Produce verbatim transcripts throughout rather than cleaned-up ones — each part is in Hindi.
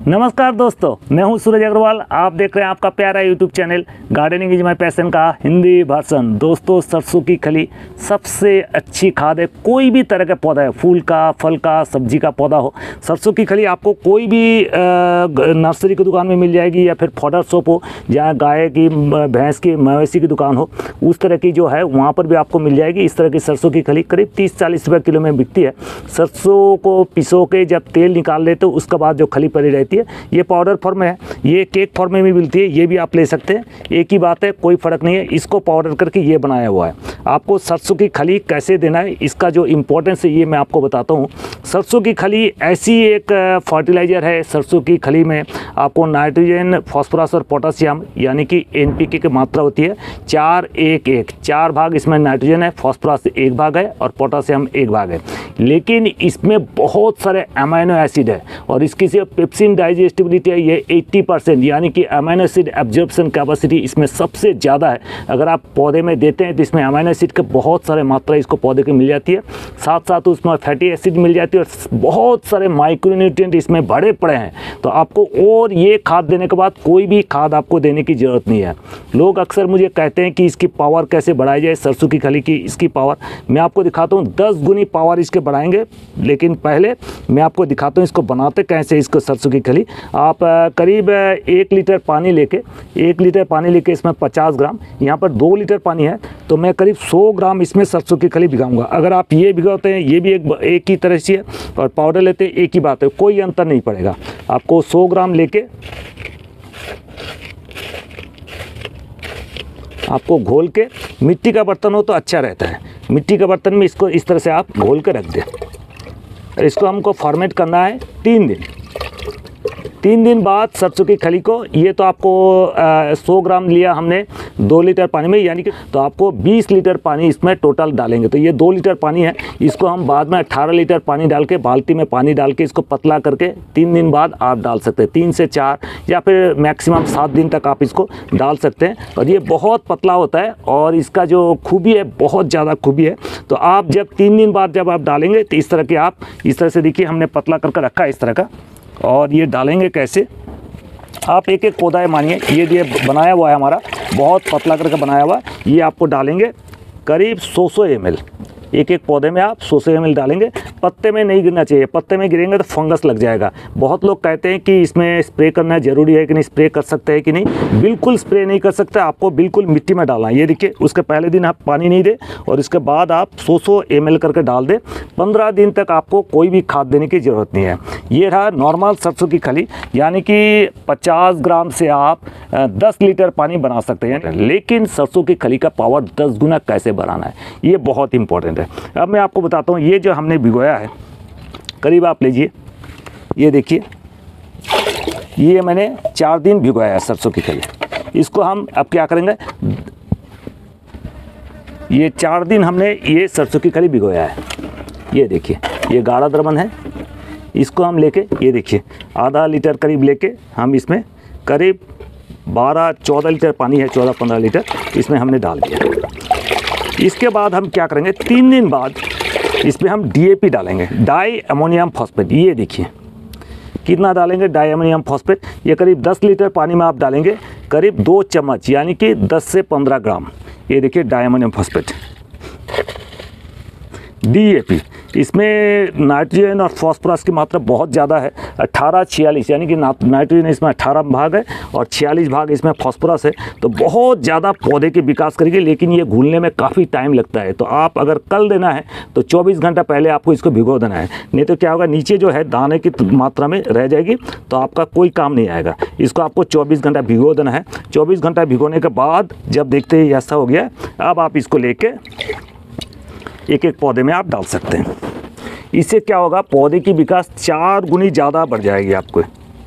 नमस्कार दोस्तों, मैं हूं सूरज अग्रवाल। आप देख रहे हैं आपका प्यारा YouTube channel gardening is my passion का हिंदी वर्जन। दोस्तों, सरसों की खली सबसे अच्छी खाद है। कोई भी तरह का पौधा है, फूल का, फल का, सब्जी का पौधा हो, सरसों की खली आपको कोई भी नर्सरी की दुकान में मिल जाएगी, या फिर फॉडर शॉप हो जहाँ गाय की, भैंस की, मवेशी की दुकान हो, उस तरह की जो है वहाँ पर भी आपको मिल जाएगी। इस तरह की सरसों की खली करीब तीस चालीस रुपये किलो में बिकती है। सरसों को पिसो के जब तेल निकाल लेते हो उसके बाद जो खली पड़ी रहती है, ये पाउडर फॉर्म में है, ये केक फॉर्म में भी मिलती है, ये भी आप ले सकते हैं। एक ही बात है, कोई फ़र्क नहीं है। इसको पाउडर करके ये बनाया हुआ है। आपको सरसों की खली कैसे देना है, इसका जो इम्पोर्टेंस है ये मैं आपको बताता हूँ। सरसों की खली ऐसी एक फर्टिलाइज़र है, सरसों की खली में आपको नाइट्रोजन, फॉस्फोरस और पोटासियम यानी कि एन पी के की मात्रा होती है चार एक एक। चार भाग इसमें नाइट्रोजन है, फॉस्फोरस एक भाग है और पोटासियम एक भाग है। लेकिन इसमें बहुत सारे अमाइनो एसिड है और इसकी से पेप्सिन डाइजेस्टिबिलिटी है ये अस्सी परसेंट, यानी कि अमाइनो एसिड एब्जॉर्प्शन कैपेसिटी इसमें सबसे ज़्यादा है। अगर आप पौधे में देते हैं तो इसमें अमाइनो एसिड के बहुत सारे मात्रा इसको पौधे की मिल जाती है। साथ साथ उसमें फैटी एसिड मिल जाती है और बहुत सारे माइक्रोन्यूट्रिएंट इसमें भरे पड़े हैं। तो आपको और ये खाद देने के बाद कोई भी खाद आपको देने की ज़रूरत नहीं है। लोग अक्सर मुझे कहते हैं कि इसकी पावर कैसे बढ़ाई जाए, सरसों की खली की इसकी पावर मैं आपको दिखाता हूँ। दस गुनी पावर इसके बढ़ाएंगे, लेकिन पहले मैं आपको दिखाता हूँ इसको बनाते कैसे। इसको सरसों की खली आप करीब एक लीटर पानी लेके एक लीटर पानी लेके इसमें पचास ग्राम, यहाँ पर दो लीटर पानी है तो मैं करीब सौ ग्राम इसमें सरसों की खली भिगाऊंगा। अगर आप ये भिगाते हैं, ये भी एक एक ही तरह से है, और पाउडर लेते हैं, एक ही बात है, कोई अंतर नहीं पड़ेगा। आपको सौ ग्राम लेके आपको घोल के, मिट्टी का बर्तन हो तो अच्छा रहता है, मिट्टी के बर्तन में इसको इस तरह से आप घोल के रख दें। इसको हमको फॉर्मेट करना है तीन दिन। तीन दिन बाद सरसों की खली को, ये तो आपको सौ ग्राम लिया हमने दो लीटर पानी में, यानी कि तो आपको बीस लीटर पानी इसमें टोटल डालेंगे। तो ये दो लीटर पानी है, इसको हम बाद में अठारह लीटर पानी डाल के, बाल्टी में पानी डाल के इसको पतला करके तीन दिन बाद आप डाल सकते हैं। तीन से चार या फिर मैक्सिमम सात दिन तक आप इसको डाल सकते हैं। और ये बहुत पतला होता है और इसका जो खूबी है, बहुत ज़्यादा खूबी है। तो आप जब तीन दिन बाद जब आप डालेंगे तो इस तरह के आप इस तरह से देखिए, हमने पतला करके रखा है इस तरह का। और ये डालेंगे कैसे, आप एक एक पौधा है, मानिए ये ये बनाया हुआ है हमारा, बहुत पतला करके बनाया हुआ, ये आपको डालेंगे करीब सौ सौ एम एल। एक एक पौधे में आप सौ सौ एम एल डालेंगे। पत्ते में नहीं गिरना चाहिए, पत्ते में गिरेंगे तो फंगस लग जाएगा। बहुत लोग कहते हैं कि इसमें स्प्रे करना ज़रूरी है कि नहीं, स्प्रे कर सकते हैं कि नहीं। बिल्कुल स्प्रे नहीं कर सकते, आपको बिल्कुल मिट्टी में डालना है। ये देखिए, उसके पहले दिन आप पानी नहीं दें और इसके बाद आप सौ सौ एम एल करके डाल दें। पंद्रह दिन तक आपको कोई भी खाद देने की ज़रूरत नहीं है। ये रहा नॉर्मल सरसों की खली, यानी कि पचास ग्राम से आप दस लीटर पानी बना सकते हैं। लेकिन सरसों की खली का पावर दस गुना कैसे बढ़ाना है, ये बहुत इंपॉर्टेंट है। अब मैं आपको बताता हूँ, ये जो हमने भिगोया है, करीब आप लीजिए, ये देखिए, ये मैंने चार दिन भिगोया है सरसों की खली। इसको हम अब क्या करेंगे, ये चार दिन हमने ये सरसों की खली भिगोया है। ये देखिए, ये गाढ़ा द्रवन है, इसको हम लेके, ये देखिए आधा लीटर करीब लेके हम इसमें करीब बारह चौदह लीटर पानी है, चौदह पंद्रह लीटर इसमें हमने डाल दिया। इसके बाद हम क्या करेंगे, तीन दिन बाद इसमें हम डी ए पी डालेंगे, डाई अमोनियम फॉस्फेट। ये देखिए कितना डालेंगे डाई अमोनियम फॉस्फेट, ये करीब दस लीटर पानी में आप डालेंगे करीब दो चम्मच, यानी कि दस से पंद्रह ग्राम। ये देखिए di ammonium phosphate, D A P. इसमें नाइट्रोजन और फॉस्फोरस की मात्रा बहुत ज़्यादा है, अट्ठारह छियालीस, यानी कि नाइट्रोजन इसमें अट्ठारह भाग है और छियालीस भाग इसमें फॉस्फोरस है। तो बहुत ज़्यादा पौधे के विकास करेगी, लेकिन ये घुलने में काफ़ी टाइम लगता है। तो आप अगर कल देना है तो चौबीस घंटा पहले आपको इसको भिगो देना है, नहीं तो क्या होगा, नीचे जो है दाने की मात्रा में रह जाएगी, तो आपका कोई काम नहीं आएगा। इसको आपको चौबीस घंटा भिगो देना है। चौबीस घंटा भिगोने के बाद जब देखते हैं ऐसा हो गया, अब आप इसको लेके एक एक पौधे में आप डाल सकते हैं। इससे क्या होगा, पौधे की विकास चार गुनी ज़्यादा बढ़ जाएगी आपको।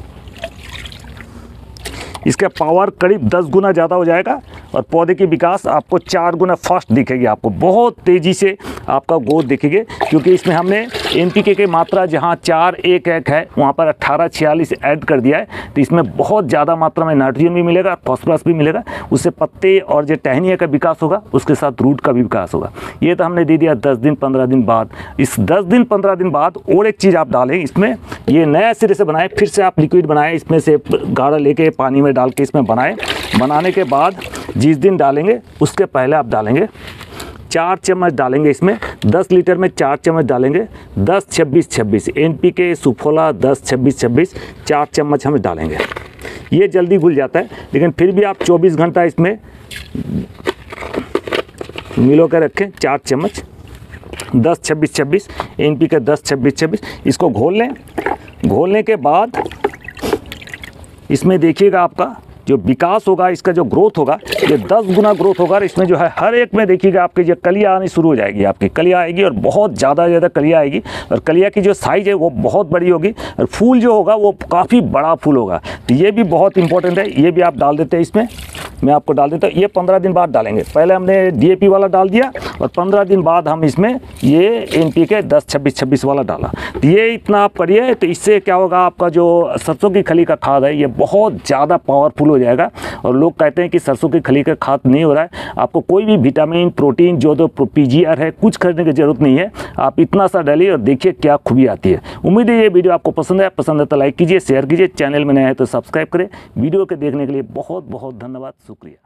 इसका पावर करीब दस गुना ज़्यादा हो जाएगा और पौधे की विकास आपको चार गुना फास्ट दिखेगी। आपको बहुत तेज़ी से आपका ग्रोथ दिखेगी, क्योंकि इसमें हमने एनपीके की मात्रा जहाँ चार एक एक है वहाँ पर अट्ठारह छियालीस ऐड कर दिया है, तो इसमें बहुत ज़्यादा मात्रा में नाइट्रोजन भी मिलेगा, फॉस्फोरस भी मिलेगा, उससे पत्ते और जो टहनिया का विकास होगा, उसके साथ रूट का भी विकास होगा। ये तो हमने दे दिया दस दिन पंद्रह दिन बाद। इस दस दिन पंद्रह दिन बाद और एक चीज़ आप डालें इसमें, ये नया सिरे से बनाए, फिर से आप लिक्विड बनाएं, इसमें से गाढ़ा लेके पानी में डाल के इसमें बनाएं। बनाने के बाद जिस दिन डालेंगे उसके पहले आप डालेंगे चार चम्मच डालेंगे इसमें, दस लीटर में चार चम्मच डालेंगे, दस छब्बीस छब्बीस एनपीके सुफोला दस छब्बीस छब्बीस चार चम्मच हम डालेंगे। ये जल्दी घुल जाता है, लेकिन फिर भी आप चौबीस घंटा इसमें मिलो के रखें। चार चम्मच दस छब्बीस छब्बीस एनपीके दस छब्बीस छब्बीस इसको घोल लें। घोलने के बाद इसमें देखिएगा आपका जो विकास होगा, इसका जो ग्रोथ होगा, ये दस गुना ग्रोथ होगा। इसमें जो है हर एक में देखिएगा आपकी जो कलियाँ आनी शुरू हो जाएगी, आपकी कलियाँ आएगी और बहुत ज़्यादा ज़्यादा कलियाँ आएगी, और कलियाँ की जो साइज़ है वो बहुत बड़ी होगी, और फूल जो होगा वो काफ़ी बड़ा फूल होगा। तो ये भी बहुत इंपॉर्टेंट है, ये भी आप डाल देते हैं इसमें, मैं आपको डाल देता हूँ। ये पंद्रह दिन बाद डालेंगे, पहले हमने डीएपी वाला डाल दिया और पंद्रह दिन बाद हम इसमें ये एनपीके दस छब्बीस छब्बीस वाला डाला। तो ये इतना आप करिए, तो इससे क्या होगा, आपका जो सरसों की खली का खाद है ये बहुत ज़्यादा पावरफुल हो जाएगा। और लोग कहते हैं कि सरसों की खली का खाद नहीं हो रहा है, आपको कोई भी विटामिन प्रोटीन जो तो पीजीआर है कुछ खरीदने की ज़रूरत नहीं है, आप इतना सा डालिए और देखिए क्या खूबी आती है। उम्मीद है ये वीडियो आपको पसंद है, पसंद है तो लाइक कीजिए, शेयर कीजिए, चैनल में नया है तो सब्सक्राइब करें। वीडियो के देखने के लिए बहुत बहुत धन्यवाद, शुक्रिया।